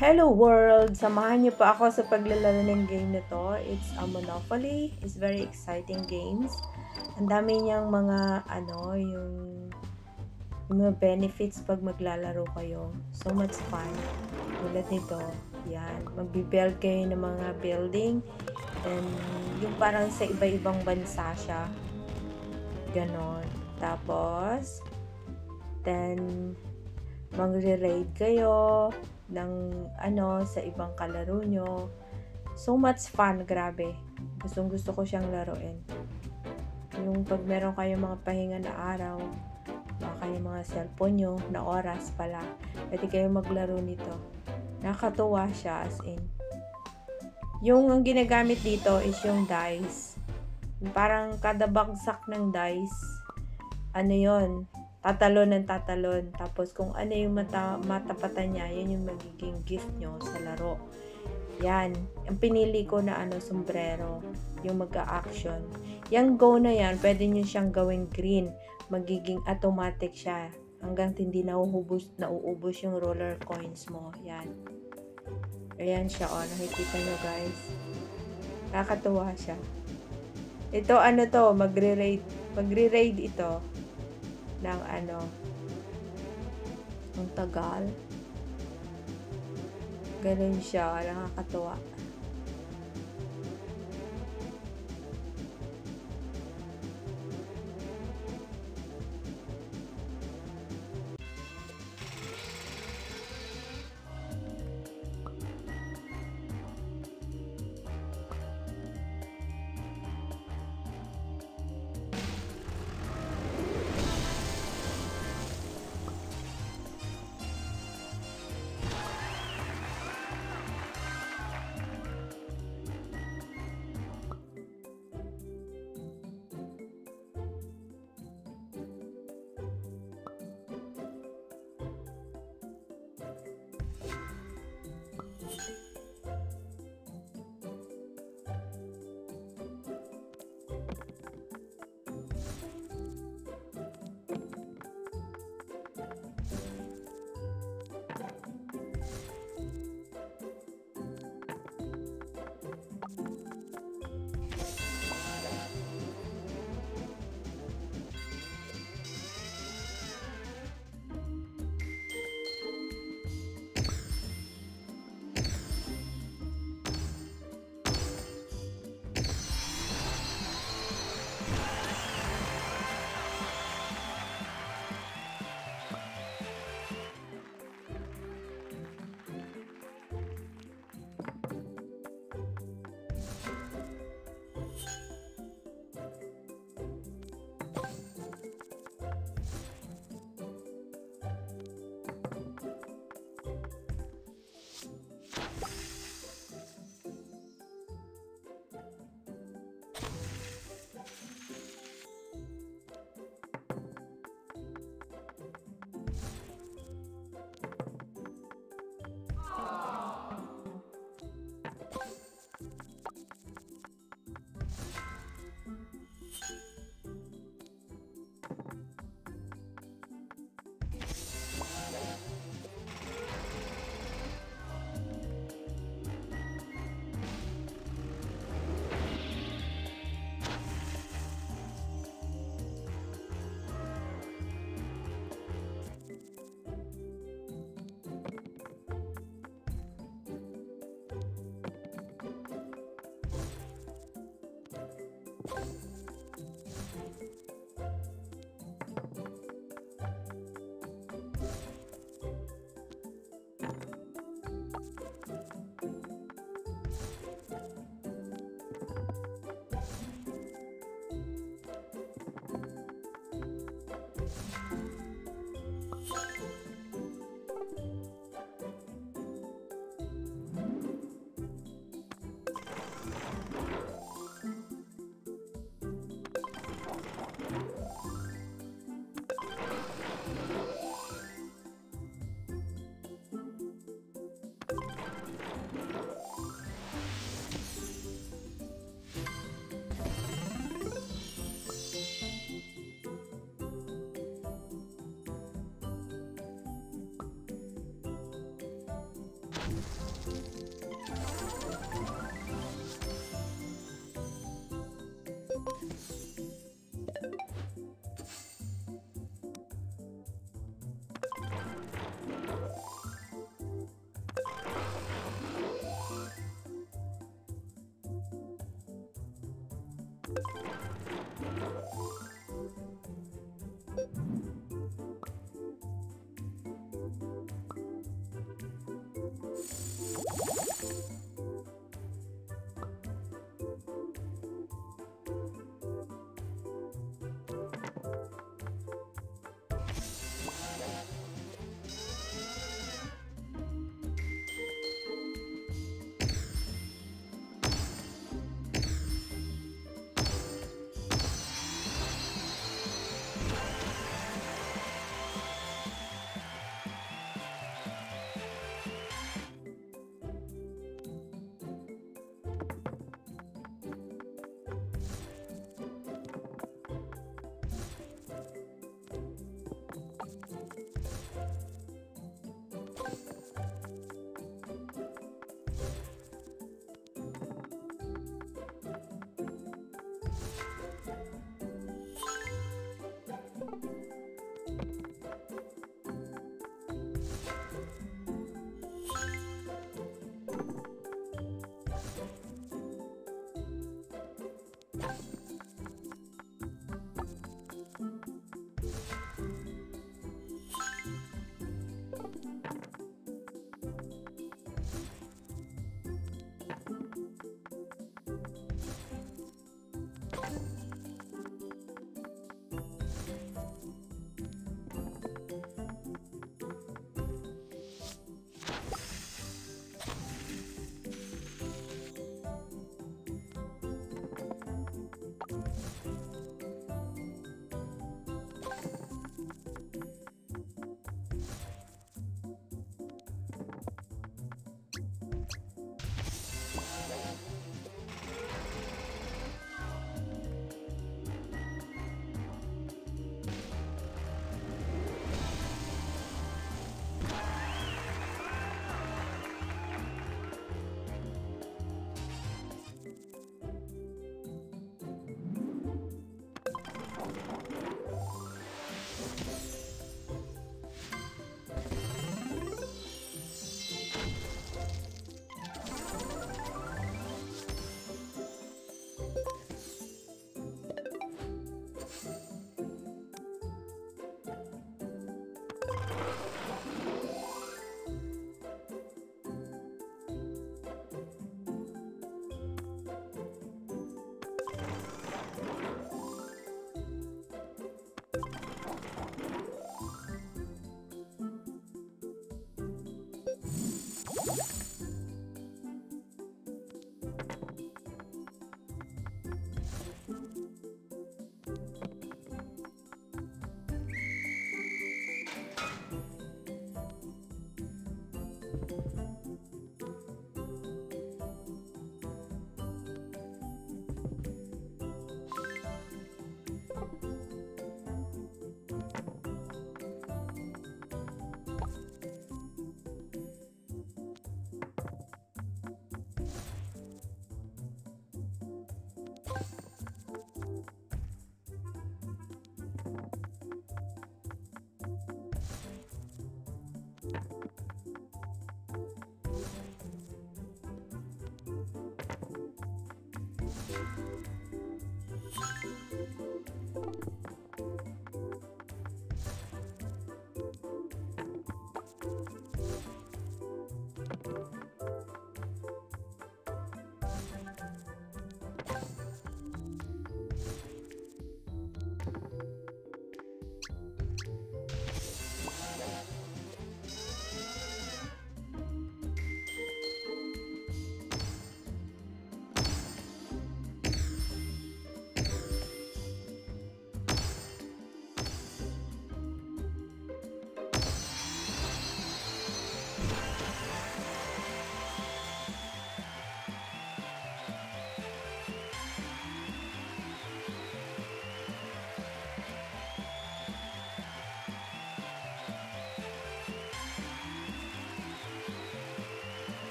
Hello world! Samahan niyo pa ako sa paglalaro ng game na to. It's a Monopoly. It's very exciting games. Ang dami niyang mga yung mga benefits pag maglalaro kayo. So much fun. Tulad nito, yan. Magbi-build kayo ng mga building. And yung parang sa iba-ibang bansa siya. Ganon. Tapos, then, magre-raid kayo ng sa ibang kalaro nyo. So much fun, grabe. Gustong gusto ko siyang laruin. Yung pag meron kayong mga pahinga na araw, baka kayong mga cellphone nyo na oras pala, pwede kayong maglaro nito. Nakakatuwa siya, as in. Yung ang ginagamit dito is yung dice. Parang kada bagsak ng dice, yon, tatalon ng tatalon. Tapos kung ano yung matapatan niya, yan yung magiging gift nyo sa laro. Yan. Ang pinili ko na sombrero. Yung mag-a-action. Yung go na yan, pwede nyo siyang gawing green. Magiging automatic siya. Hanggang hindi nauubos yung roller coins mo. Yan. Ayan siya, oh. Nakikita nyo, guys. Nakakatuwa siya. Ito, magre-raid ito ng ang tagal. Ganun siya, nakakatuwa.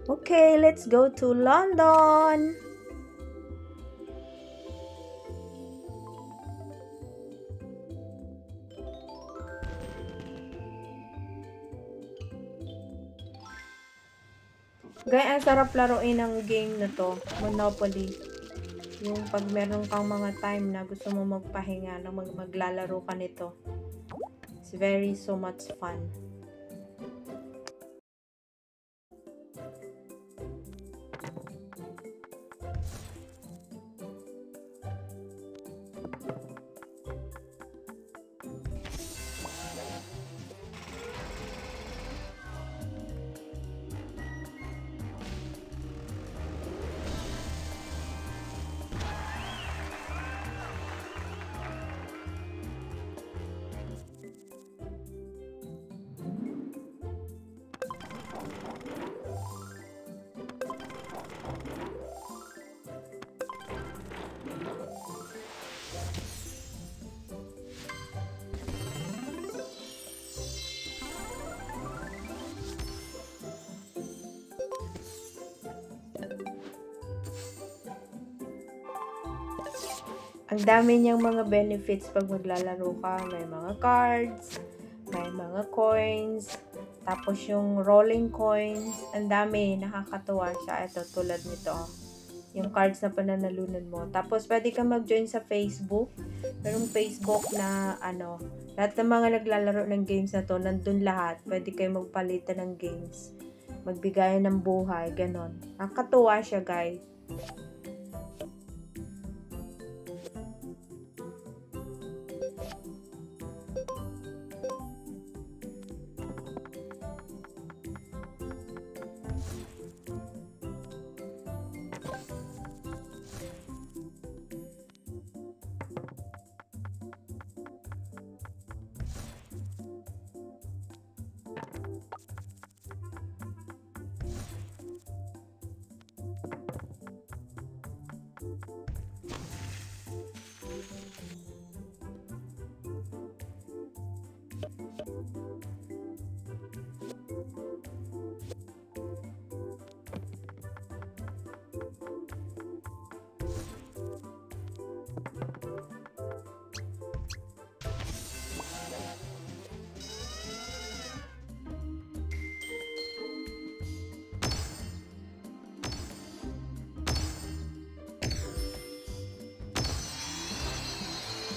Okay, let's go to London. Guys, ang sarap laruin ng game na to, Monopoly. Yung pag meron kang mga time na gusto mo magpahinga, na maglalaro ka nito. It's very so much fun. Ang dami niyang mga benefits pag maglalaro ka. May mga cards, may mga coins, tapos yung rolling coins. Ang dami, nakakatuwa siya. Ito, tulad nito. Yung cards na pananalunan mo. Tapos, pwede ka mag-join sa Facebook. Merong Facebook na, lahat ng mga naglalaro ng games na to, nandun lahat. Pwede kayo magpalitan ng games. Magbigayan ng buhay, ganon. Nakakatuwa siya, guys.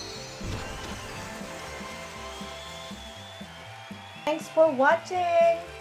Thanks for watching!